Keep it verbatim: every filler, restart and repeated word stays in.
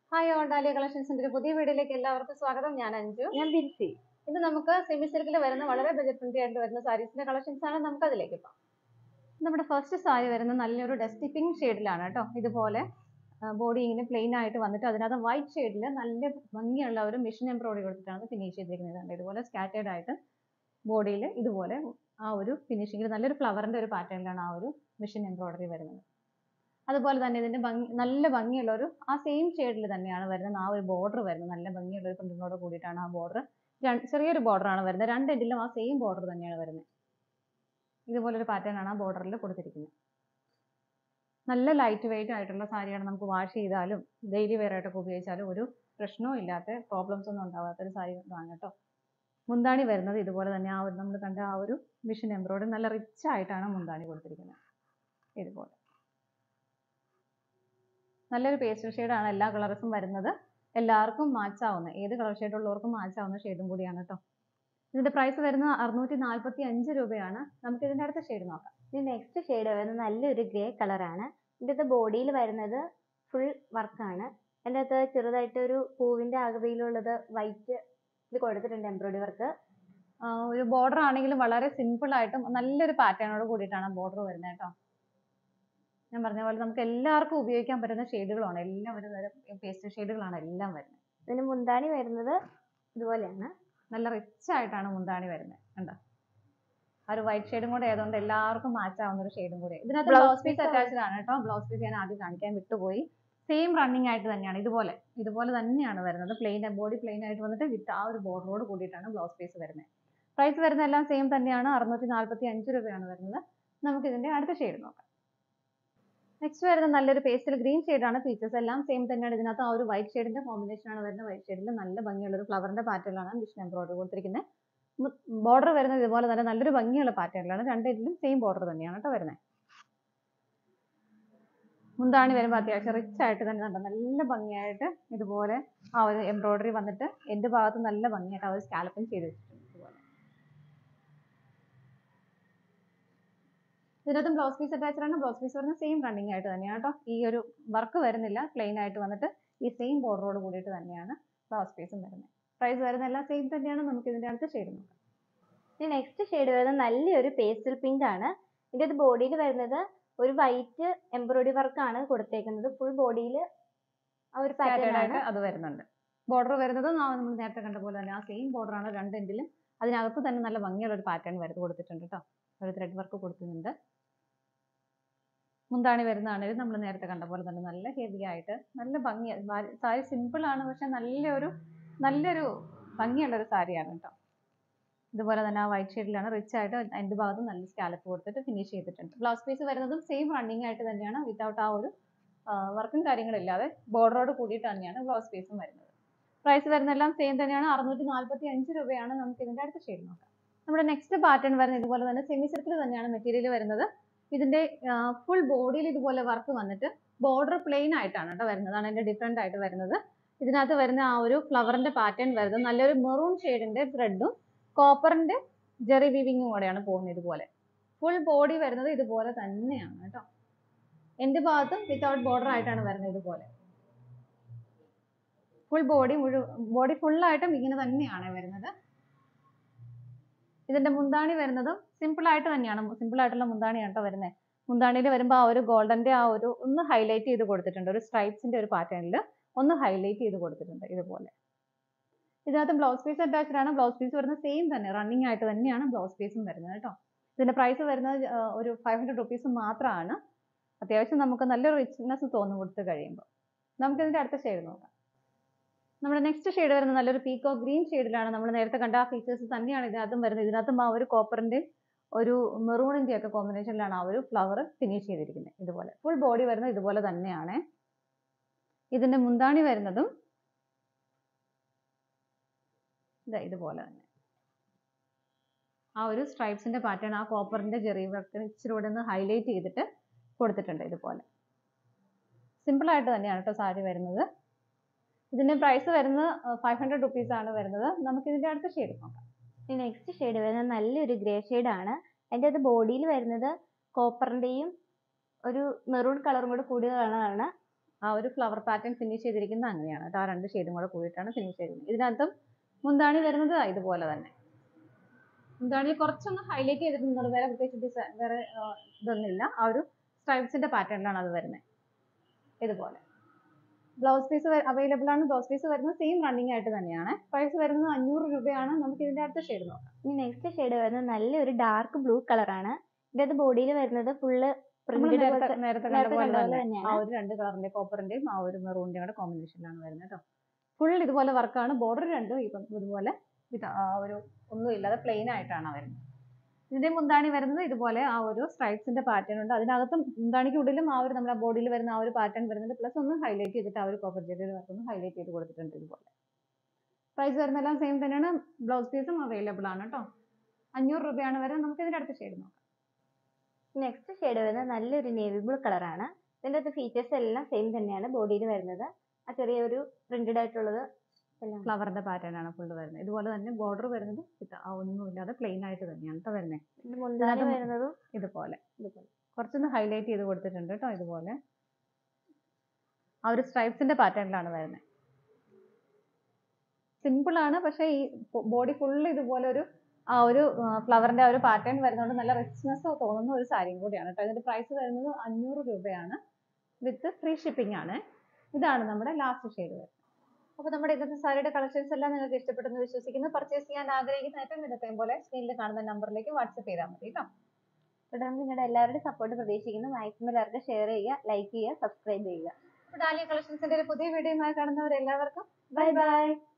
Hi all dahlia കളക്ഷൻസിന്റെ പുതിയ വീഡിയോയിലേക്ക് എല്ലാവർക്കും സ്വാഗതം. ഞാൻ അഞ്ജു. ഞാൻ ബിൻസി. ഇത് നമുക്ക് സെമി സിൽക്കിൽ വരുന്ന വളരെ ബജറ്റ് ഫ്രണ്ട്ലി ആയിട്ട് വരുന്ന സാരീസിന്റെ കളക്ഷൻസ് ആണ്. നമുക്ക് അതിലേക്ക് പോകാം. നമ്മുടെ ഫസ്റ്റ് സാരി വരുന്ന നല്ലൊരു ഡസ്റ്റി പിങ്ക് ഷെയ്ഡിലാണ് കേട്ടോ. ഇതുപോലെ ബോഡി ഇങ്ങനെ പ്ലെയിൻ ആയിട്ട് വന്നിട്ട് അതിനകത്ത് വൈറ്റ് ഷെയ്ഡിൽ നല്ല ഭംഗിയുള്ള ഒരു മിഷൻ എംബ്രോയിഡറി കൊടുത്തിട്ടാണ് ഫിനിഷ് ചെയ്തിരിക്കുന്നത്. ഇതുപോലെ സ്കാറ്റേർഡ് ആയിട്ട് ബോഡിയിൽ ഇതുപോലെ ആ ഒരു ഫിനിഷിങ്ങിൽ നല്ലൊരു ഫ്ലവറിന്റെ ഒരു പാറ്റേണിലാണ് ആ ഒരു മിഷൻ എംബ്രോയിഡറി വരുന്നത്. അതുപോലെ തന്നെ ഇതിന്റെ ഭംഗി നല്ല ഭംഗിയുള്ള ഒരു ആ സെയിം ഷെയ്ഡിൽ തന്നെയാണ് വരുന്നത്. ആ ഒരു ബോർഡർ വരുന്നത് നല്ല ഭംഗിയുള്ള ഒരു പ്രിന്റിനോട് കൂടിയിട്ടാണ് ആ ബോർഡർ, ചെറിയൊരു ബോർഡർ ആണ് വരുന്നത്. രണ്ട് എൻഡിലും ആ സെയിം ബോർഡർ തന്നെയാണ് വരുന്നത്. ഇതുപോലൊരു പാറ്റേൺ ആണ് ആ ബോർഡറിൽ കൊടുത്തിരിക്കുന്നത്. നല്ല ലൈറ്റ് വെയിറ്റ് ആയിട്ടുള്ള സാരിയാണ്. നമുക്ക് വാഷ് ചെയ്താലും ഡെയിലി വെയർ ആയിട്ടൊക്കെ ഉപയോഗിച്ചാലും ഒരു പ്രശ്നവും ഇല്ലാത്ത പ്രോബ്ലംസ് ഒന്നും ഉണ്ടാവാത്ത ഒരു സാരി ആണ് കേട്ടോ. മുന്താണി വരുന്നത് ഇതുപോലെ തന്നെ ആ ഒരു നമ്മൾ കണ്ട ആ ഒരു മിഷൻ എംബ്രോയിഡറി നല്ല റിച്ച് ആയിട്ടാണ് മുന്താണി കൊടുത്തിരിക്കുന്നത്. ഇതുപോലെ നല്ലൊരു പേസ്റ്റൽ ഷെയ്ഡാണ്. എല്ലാ കളർസും വരുന്നത് എല്ലാവർക്കും മാച്ച് ആവുന്ന, ഏത് കളർ ഷെയ്ഡ് ഉള്ളവർക്കും മാച്ച് ആവുന്ന ഷെയ്ഡും കൂടിയാണ് കേട്ടോ. ഇതിന്റെ പ്രൈസ് വരുന്നത് അറുന്നൂറ്റി നാൽപ്പത്തി അഞ്ച് രൂപയാണ്. നമുക്ക് ഇതിന്റെ അടുത്ത ഷെയ്ഡ് നോക്കാം. ഇനി നെക്സ്റ്റ് ഷെയ്ഡ് വരുന്നത് നല്ലൊരു ഗ്രേ കളറാണ്. ഇതിന്റെ ബോഡിയിൽ വരുന്നത് ഫുൾ വർക്കാണ്. അതിൻ്റെ അകത്ത് ചെറുതായിട്ട് ഒരു പൂവിന്റെ ആകൃതിയിലുള്ളത് വൈറ്റ് ഇത് കൊടുത്തിട്ടുണ്ട്, എംബ്രോയിഡറി വർക്ക്. ഒരു ബോർഡർ ആണെങ്കിലും വളരെ സിമ്പിൾ ആയിട്ടും നല്ലൊരു പാറ്റേണോട് കൂടിയിട്ടാണ് ബോർഡർ വരുന്നത് കേട്ടോ. ഞാൻ പറഞ്ഞ പോലെ നമുക്ക് എല്ലാവർക്കും ഉപയോഗിക്കാൻ പറ്റുന്ന ഷെയ്ഡുകളാണ്. എല്ലാം ഒരു തരം പേസ്റ്റൽ ഷെയ്ഡുകളാണ് എല്ലാം വരുന്നത്. ഇതിന് മുന്താണി വരുന്നത് ഇതുപോലെയാണ്. നല്ല റിച്ച് ആയിട്ടാണ് മുന്താണി വരുന്നത്. കണ്ടോ, ആ ഒരു വൈറ്റ് ഷെയ്ഡും കൂടെ ആയതുകൊണ്ട് എല്ലാവർക്കും മാച്ച് ആവുന്ന ഒരു ഷെയ്ഡും കൂടെ. ഇതിനകത്ത് ബ്ലൗസ് പീസ് അറ്റാച്ച്ഡ് ആണ് കേട്ടോ. ബ്ലൗസ് പീസ് ഞാൻ ആദ്യം കാണിക്കാൻ വിട്ടുപോയി. സെയിം റണ്ണിങ് ആയിട്ട് തന്നെയാണ് ഇതുപോലെ ഇതുപോലെ തന്നെയാണ് വരുന്നത്. പ്ലെയിൻ ബോഡി പ്ലെയിൻ ആയിട്ട് വന്നിട്ട് വിത്ത് ആ ഒരു ബോർഡറോട് കൂടിയിട്ടാണ് ബ്ലൗസ് പീസ് വരുന്നത്. പ്രൈസ് വരുന്ന എല്ലാം സെയിം തന്നെയാണ്. അറുന്നൂറ്റി നാൽപ്പത്തി അഞ്ച് രൂപയാണ് വരുന്നത്. നമുക്ക് ഇതിന്റെ അടുത്ത ഷെയ്ഡ് നോക്കാം. നെക്സ്റ്റ് വരുന്ന നല്ലൊരു പേസ്റ്റൽ ഗ്രീൻ ഷെയ്ഡാണ്. ഫീച്ചേഴ്സ് എല്ലാം സെയിം തന്നെയാണ്. ഇതിനകത്ത് ആ ഒരു വൈറ്റ് ഷെയ്ഡിന്റെ കോമ്പിനേഷൻ ആണ് വരുന്നത്. വൈറ്റ് ഷെയ്ഡിൽ നല്ല ഭംഗിയുള്ള ഒരു ഫ്ലവറിന്റെ പാറ്റേണിലാണ് മിഷൻ എംബ്രോയിഡറി കൊടുത്തിരിക്കുന്നത്. ബോർഡർ വരുന്നത് ഇതുപോലെ തന്നെ നല്ലൊരു ഭംഗിയുള്ള പാറ്റേണിലാണ്. രണ്ടിലും സെയിം ബോർഡർ തന്നെയാണ് കേട്ടോ വരുന്നത്. മുന്താണി വരുമ്പോൾ അത്യാവശ്യം റിച്ച് ആയിട്ട് തന്നെ ഉണ്ട്. നല്ല ഭംഗിയായിട്ട് ഇതുപോലെ ആ ഒരു എംബ്രോയിഡറി വന്നിട്ട് എന്റെ ഭാഗത്ത് നല്ല ഭംഗിയായിട്ട് ആ ഒരു സ്കാലപ്പിംഗ് ചെയ്ത് വെച്ചിട്ടുണ്ട്. ഇതിനകത്തും ബ്ലൗസ് പീസ് അറ്റാച്ച്ഡ് ആണ്. ബ്ലൗസ് പീസ് വരുന്ന സെയിം റണ്ണിങ് ആയിട്ട് തന്നെയാണ് കേട്ടോ. ഈ ഒരു വർക്ക് വരുന്നില്ല, പ്ലെയിൻ ആയിട്ട് വന്നിട്ട് ഈ സെയിം ബോർഡറോട് കൂടിയിട്ട് തന്നെയാണ് ബ്ലൗസ് പീസും വരുന്നത്. പ്രൈസ് വരുന്ന എല്ലാം സെയിം തന്നെയാണ്. നമുക്ക് ഇതിന്റെ അടുത്ത ഷെയ്ഡ് നോക്കാം. ഇനി നെക്സ്റ്റ് ഷെയ്ഡ് വരുന്നത് നല്ലൊരു പേസ്റ്റൽ പിങ്ക് ആണ്. ഇതിന്റെ ബോഡിയിൽ വരുന്നത് ഒരു വൈറ്റ് എംബ്രോയിഡറി വർക്ക് ആണ് കൊടുത്തേക്കുന്നത്. ഫുൾ ബോഡിയിൽ ആ ഒരു പാറ്റേൺ ആണ് അത് വരുന്നുണ്ട്. ബോർഡർ വരുന്നത് നമ്മൾ നേരത്തെ കണ്ട പോലെ തന്നെ ആ സെയിം ബോർഡർ ആണ് രണ്ട് എൻഡിലും. അതിനകത്ത് തന്നെ നല്ല ഭംഗിയുള്ള ഒരു പാറ്റേൺ വരുന്നത് കൊടുത്തിട്ടുണ്ട് കേട്ടോ. ഒരു ത്രെഡ് വർക്ക് കൊടുക്കുന്നുണ്ട്. മുന്താണി വരുന്നതാണെങ്കിൽ നമ്മൾ നേരത്തെ കണ്ട പോലെ തന്നെ നല്ല ഹെവി ആയിട്ട് നല്ല ഭംഗി. സാരി സിമ്പിൾ ആണ്, പക്ഷെ നല്ലൊരു നല്ലൊരു ഭംഗിയുള്ള ഒരു സാരിയാണ് കേട്ടോ. ഇതുപോലെ തന്നെ ആ വൈറ്റ് ഷെയ്ഡിലാണ് റിച്ച് ആയിട്ട് എൻ്റെ ഭാഗത്ത് നല്ല സ്കാലപ്പ് കൊടുത്തിട്ട് ഫിനിഷ് ചെയ്തിട്ടുണ്ട്. ബ്ലൗസ് പീസ് വരുന്നതും സെയിം റണ്ണിങ് ആയിട്ട് തന്നെയാണ്. വിത്തൗട്ട് ആ ഒരു വർക്കും കാര്യങ്ങളില്ലാതെ ബോർഡറോട് കൂടിയിട്ട് തന്നെയാണ് ബ്ലൗസ് പീസും വരുന്നത്. പ്രൈസ് വരുന്നതെല്ലാം സെയിം തന്നെയാണ്. അറുന്നൂറ്റി നാൽപ്പത്തി അഞ്ച് രൂപയാണ്. നമുക്ക് ഇതിന്റെ അടുത്ത ഷെയ്ഡ് നോക്കാം. നമ്മുടെ നെക്സ്റ്റ് പാറ്റേൺ വരുന്നത് ഇതുപോലെ തന്നെ സെമി സർക്കിൾ തന്നെയാണ് മെറ്റീരിയൽ വരുന്നത്. ഇതിന്റെ ഫുൾ ബോഡിയിൽ ഇതുപോലെ വർക്ക് വന്നിട്ട് ബോർഡർ പ്ലെയിൻ ആയിട്ടാണ് കേട്ടോ വരുന്നത്. അതാണ് ഇതിന്റെ ഡിഫറെന്റ് ആയിട്ട് വരുന്നത്. ഇതിനകത്ത് വരുന്ന ആ ഒരു ഫ്ലവറിന്റെ പാറ്റേൺ വരുന്നത് നല്ലൊരു മെറൂൺ ഷെയ്ഡിന്റെ ത്രെഡും കോപ്പറിന്റെ ജെറി വീവിങ്ങും കൂടെയാണ് പോകുന്നത്. ഇതുപോലെ ഫുൾ ബോഡി വരുന്നത് ഇതുപോലെ തന്നെയാണ് കേട്ടോ. എന്റെ ഭാഗത്തും വിത്തൗട്ട് ബോർഡർ ആയിട്ടാണ് വരുന്നത്. ഇതുപോലെ ഫുൾ ബോഡി മുഴുവൻ ബോഡി ഫുള്ളായിട്ടും ഇങ്ങനെ തന്നെയാണ് വരുന്നത്. ഇതിന്റെ മുന്താണി വരുന്നതും സിമ്പിൾ ആയിട്ട് തന്നെയാണ്. സിമ്പിൾ ആയിട്ടുള്ള മുന്താണിയാണ് കേട്ടോ വരുന്നത്. മുന്താണിയിൽ വരുമ്പോൾ ആ ഒരു ഗോൾഡന്റെ ആ ഒരു ഒന്ന് ഹൈലൈറ്റ് ചെയ്ത് കൊടുത്തിട്ടുണ്ട്. ഒരു സ്ട്രൈപ്സിന്റെ ഒരു പാറ്റേണിൽ ഒന്ന് ഹൈലൈറ്റ് ചെയ്ത് കൊടുത്തിട്ടുണ്ട് ഇതുപോലെ. ഇതിനകത്ത് ബ്ലൗസ് പീസ് അറ്റാച്ച്ഡ് ആണ്. ബ്ലൗസ് പീസ് വരുന്നത് സെയിം തന്നെ റണ്ണിങ് ആയിട്ട് തന്നെയാണ് ബ്ലൗസ് പീസും വരുന്നത് കേട്ടോ. ഇതിന്റെ പ്രൈസ് വരുന്നത് ഒരു ഫൈവ് ഹൺഡ്രഡ് റുപ്പീസ് മാത്രമാണ്. അത്യാവശ്യം നമുക്ക് നല്ലൊരു റിച്ച്നെസ് തോന്നും കൊടുത്ത് കഴിയുമ്പോൾ. നമുക്ക് ഇതിന്റെ അടുത്ത ഷെയ്ഡ് നോക്കാം. നമ്മുടെ നെക്സ്റ്റ് ഷെയ്ഡ് വരുന്നത് നല്ലൊരു പീക്കോ ഗ്രീൻ ഷെയ്ഡിലാണ്. നമ്മൾ നേരത്തെ കണ്ട ആ ഫീച്ചേഴ്സ് തന്നെയാണ് ഇതിനകത്തും വരുന്നത്. ഇതിനകത്തും ആ ഒരു കോപ്പറിന്റെ ഒരു മെറൂണിന്റെ ഒക്കെ കോമ്പിനേഷനിലാണ് ആ ഒരു ഫ്ലവർ ഫിനിഷ് ചെയ്തിരിക്കുന്നത്. ഇതുപോലെ ഫുൾ ബോഡി വരുന്നത് ഇതുപോലെ തന്നെയാണ്. ഇതിന്റെ മുന്താണി വരുന്നതും ഇതുപോലെ തന്നെ ആ ഒരു സ്ട്രൈപ്സിന്റെ പാറ്റേൺ ആ കോപ്പറിന്റെ ജെറി വർക്ക് ഇച്ചിരി കൂടെ ഒന്ന് ഹൈലൈറ്റ് ചെയ്തിട്ട് കൊടുത്തിട്ടുണ്ട്. ഇതുപോലെ സിമ്പിൾ ആയിട്ട് തന്നെയാണ് കേട്ടോ സാരി വരുന്നത്. ഇതിന്റെ പ്രൈസ് വരുന്നത് ഫൈവ് ഹൺഡ്രഡ് റുപ്പീസ് ആണ് വരുന്നത്. നമുക്ക് ഇതിന്റെ അടുത്ത ഷെയ്ഡ് നോക്കാം. നെക്സ്റ്റ് ഷെയ്ഡ് വരുന്നത് നല്ലൊരു ഗ്രേ ഷെയ്ഡ് ആണ്. അതിൻ്റെ അത് ബോഡിയിൽ വരുന്നത് കോപ്പറിന്റെയും ഒരു മെറൂൺ കളറും കൂടെ കൂടിയ കളറാണ്. ആ ഒരു ഫ്ലവർ പാറ്റേൺ ഫിനിഷ് ചെയ്തിരിക്കുന്നത് അങ്ങനെയാണ് കേട്ടോ. ആ രണ്ട് ഷെയ്ഡും കൂടെ കൂടിയിട്ടാണ് ഫിനിഷ് ചെയ്തിരിക്കുന്നത്. ഇതിനകത്തും മുന്താണി വരുന്നത് ഇതുപോലെ തന്നെ. മുന്താണി കുറച്ചൊന്ന് ഹൈലൈറ്റ് ചെയ്തിട്ടുണ്ട്, വേറെ പ്രത്യേകിച്ച് ഡിസൈൻ വേറെ ഇതൊന്നുമില്ല. ആ ഒരു സ്ട്രൈപ്സിന്റെ പാറ്റേണിലാണ് അത് വരുന്നത്. ഇതുപോലെ ബ്ലൗസ് പീസ് അവൈലബിൾ ആണ്. ബ്ലൗസ് പീസ് വരുന്നത് സെയിം റണ്ണിങ് ആയിട്ട് തന്നെയാണ്. പ്രൈസ് വരുന്നത് അഞ്ഞൂറ് രൂപയാണ്. നമുക്ക് ഇതിന്റെ അടുത്ത ഷെയ്ഡ് നോക്കാം. ഇനി നെക്സ്റ്റ് ഷെയ്ഡ് വരുന്നത് നല്ലൊരു ഡാർക്ക് ബ്ലൂ കളറാണ്. ഇതിന്റെ ബോഡിയിൽ വരുന്നത് ഫുള്ള് നേരത്തെ നേരത്തെ കണ്ട പോലെ പോലെ തന്നെ തന്നെയാണ്. ആ ഒരു രണ്ട് കളറിന്റെ കോപ്പറിന്റെയും ആ ഒരു മെറൂണിന്റെയും കൂടെ കോമ്പിനേഷനിലാണ് വരുന്നത് കേട്ടോ. ഫുൾ ഇതുപോലെ വർക്കാണ്. ബോർഡർ രണ്ടും ഇപ്പം ഇതുപോലെ ഇത് ആ ഒരു ഒന്നും ഇല്ലാതെ പ്ലെയിൻ ആയിട്ടാണ് വരുന്നത്. ഇതിന്റെ മുന്താണി വരുന്നത് ഇതുപോലെ ആ ഒരു സ്ട്രൈപ്സിന്റെ പാറ്റേൺ ഉണ്ട്. അതിനകത്തും മുന്താണിക്ക് ഉള്ളിലും ആ ഒരു നമ്മുടെ ബോഡിയിൽ വരുന്ന ആ ഒരു പാറ്റേൺ വരുന്നുണ്ട്. പ്ലസ് ഒന്ന് ഹൈലൈറ്റ് ചെയ്തിട്ട് ആ ഒരു കോപ്പർ ജെല്ലിൽ ഒന്ന് ഹൈലൈറ്റ് ചെയ്ത് കൊടുത്തിട്ടുണ്ട് ഇതുപോലെ. പ്രൈസ് വരുന്നതെല്ലാം സെയിം തന്നെയാണ്. ബ്ലൗസ് പീസും അവൈലബിൾ ആണ് കേട്ടോ. അഞ്ഞൂറ് രൂപയാണ് വരുന്നത്. നമുക്ക് ഇതിന്റെ അടുത്ത ഷെയ്ഡ് നോക്കാം. നെക്സ്റ്റ് ഷെയ്ഡ് വരുന്നത് നല്ലൊരു നേവി ബ്ലൂ കളറാണ്. ഇതിന്റെ അകത്ത് ഫീച്ചേഴ്സ് എല്ലാം സെയിം തന്നെയാണ്. ബോഡിയിൽ വരുന്നത് ആ ചെറിയൊരു പ്രിന്റഡ് ആയിട്ടുള്ളത് എല്ലാം ഫ്ലവറിന്റെ പാറ്റേൺ ആണ് ഫുള്ള് വരുന്നത്. ഇതുപോലെ തന്നെ ബോർഡർ വരുന്നത് ഒന്നുമില്ലാതെ പ്ലെയിൻ ആയിട്ട് തന്നെയാണ് കേട്ടോ വരുന്നത്. മുന്താണി വരുന്നതും ഇതുപോലെ ഇതുപോലെ കുറച്ചൊന്ന് ഹൈലൈറ്റ് ചെയ്ത് കൊടുത്തിട്ടുണ്ട് കേട്ടോ. ഇതുപോലെ ആ ഒരു സ്ട്രൈപ്സിന്റെ പാറ്റേണിലാണ് വരുന്നത്. സിമ്പിൾ ആണ്, പക്ഷേ ഈ ബോഡി ഫുള്ള് ഇതുപോലെ ഒരു ആ ഒരു ഫ്ലവറിന്റെ ആ ഒരു പാറ്റേൺ വരുന്നതുകൊണ്ട് നല്ല റിച്ച്നെസ് തോന്നുന്ന ഒരു സാരിയും കൂടിയാണ് കേട്ടോ. ഇതിന്റെ പ്രൈസ് വരുന്നത് അഞ്ഞൂറ് രൂപയാണ്. വിത്ത് ഫ്രീ ഷിപ്പിംഗ് ആണ്. ഇതാണ് നമ്മുടെ ലാസ്റ്റ് ഷെയ്ഡ് വരുന്നത്. അപ്പോൾ നമ്മുടെ ഇന്നത്തെ സാരിയുടെ കളക്ഷൻസ് എല്ലാം നിങ്ങൾക്ക് ഇഷ്ടപ്പെട്ടെന്ന് വിശ്വസിക്കുന്നു. പർച്ചേസ് ചെയ്യാൻ ആഗ്രഹിക്കുന്ന ഏറ്റവും ഇന്നത്തെയും പോലെ സ്ക്രീനിൽ കാണുന്ന നമ്പറിലേക്ക് വാട്സപ്പ് ചെയ്താൽ മതി കേട്ടോ. തുടർന്ന് നിങ്ങളുടെ എല്ലാവരുടെയും സപ്പോർട്ട് പ്രതീക്ഷിക്കുന്നു. മാക്സിമം എല്ലാവർക്കും ഷെയർ ചെയ്യുക, ലൈക്ക് ചെയ്യുക, സബ്സ്ക്രൈബ് ചെയ്യുക. ഡാലിയ കളക്ഷൻസിന്റെ ഒരു പുതിയ വീഡിയോയുമായി കാണുന്നവരെല്ലാവർക്കും ബൈ ബൈ.